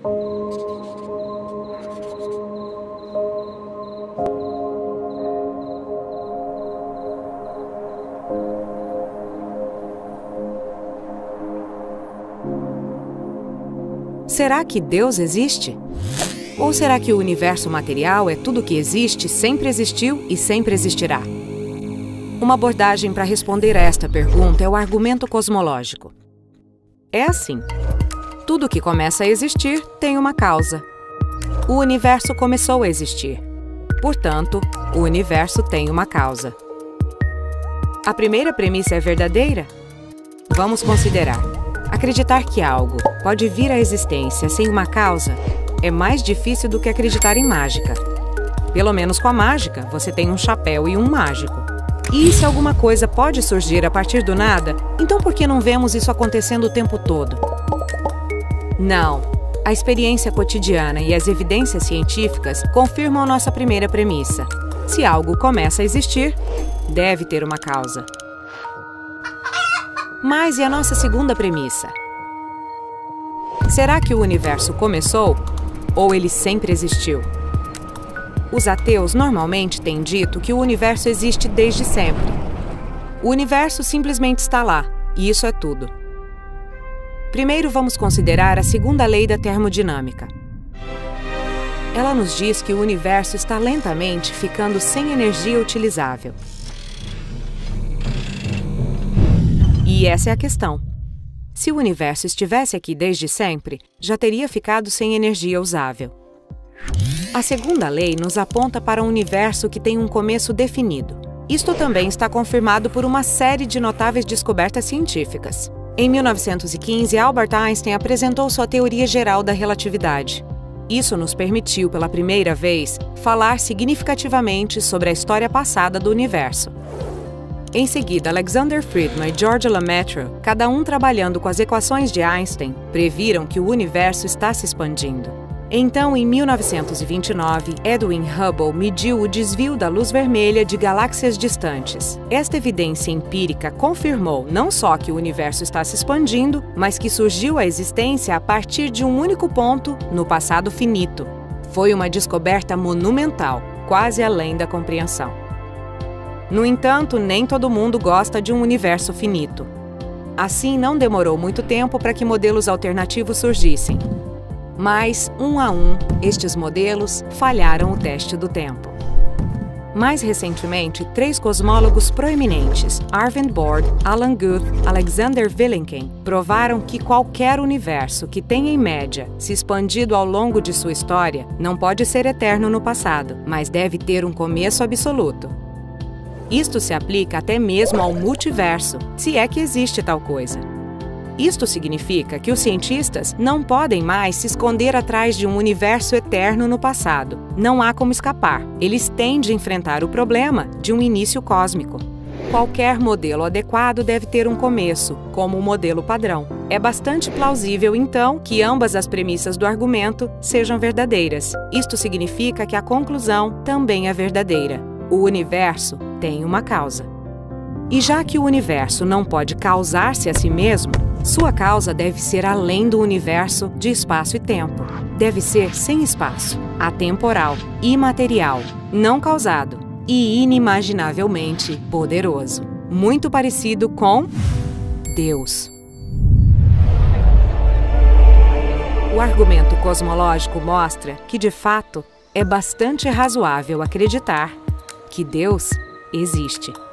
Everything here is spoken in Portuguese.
Será que Deus existe? Ou será que o universo material é tudo que existe, sempre existiu e sempre existirá? Uma abordagem para responder a esta pergunta é o argumento cosmológico. É assim: tudo que começa a existir tem uma causa. O universo começou a existir. Portanto, o universo tem uma causa. A primeira premissa é verdadeira? Vamos considerar. Acreditar que algo pode vir à existência sem uma causa é mais difícil do que acreditar em mágica. Pelo menos com a mágica, você tem um chapéu e um mágico. E se alguma coisa pode surgir a partir do nada, então por que não vemos isso acontecendo o tempo todo? Não. A experiência cotidiana e as evidências científicas confirmam nossa primeira premissa. Se algo começa a existir, deve ter uma causa. Mas e a nossa segunda premissa? Será que o universo começou ou ele sempre existiu? Os ateus normalmente têm dito que o universo existe desde sempre. O universo simplesmente está lá, e isso é tudo. Primeiro vamos considerar a segunda lei da termodinâmica. Ela nos diz que o universo está lentamente ficando sem energia utilizável. E essa é a questão. Se o universo estivesse aqui desde sempre, já teria ficado sem energia usável. A segunda lei nos aponta para um universo que tem um começo definido. Isto também está confirmado por uma série de notáveis descobertas científicas. Em 1915, Albert Einstein apresentou sua teoria geral da relatividade. Isso nos permitiu, pela primeira vez, falar significativamente sobre a história passada do universo. Em seguida, Alexander Friedman e George Lemaitre, cada um trabalhando com as equações de Einstein, previram que o universo está se expandindo. Então, em 1929, Edwin Hubble mediu o desvio da luz vermelha de galáxias distantes. Esta evidência empírica confirmou não só que o universo está se expandindo, mas que surgiu a existência a partir de um único ponto no passado finito. Foi uma descoberta monumental, quase além da compreensão. No entanto, nem todo mundo gosta de um universo finito. Assim, não demorou muito tempo para que modelos alternativos surgissem. Mas, um a um, estes modelos falharam o teste do tempo. Mais recentemente, 3 cosmólogos proeminentes, Arvind Borde, Alan Guth, Alexander Vilenkin, provaram que qualquer universo que tenha em média se expandido ao longo de sua história não pode ser eterno no passado, mas deve ter um começo absoluto. Isto se aplica até mesmo ao multiverso, se é que existe tal coisa. Isto significa que os cientistas não podem mais se esconder atrás de um universo eterno no passado. Não há como escapar. Eles têm de enfrentar o problema de um início cósmico. Qualquer modelo adequado deve ter um começo, como o modelo padrão. É bastante plausível, então, que ambas as premissas do argumento sejam verdadeiras. Isto significa que a conclusão também é verdadeira. O universo tem uma causa. E já que o universo não pode causar-se a si mesmo, sua causa deve ser além do universo de espaço e tempo. Deve ser sem espaço, atemporal, imaterial, não causado e inimaginavelmente poderoso. Muito parecido com Deus. O argumento cosmológico mostra que, de fato, é bastante razoável acreditar que Deus existe.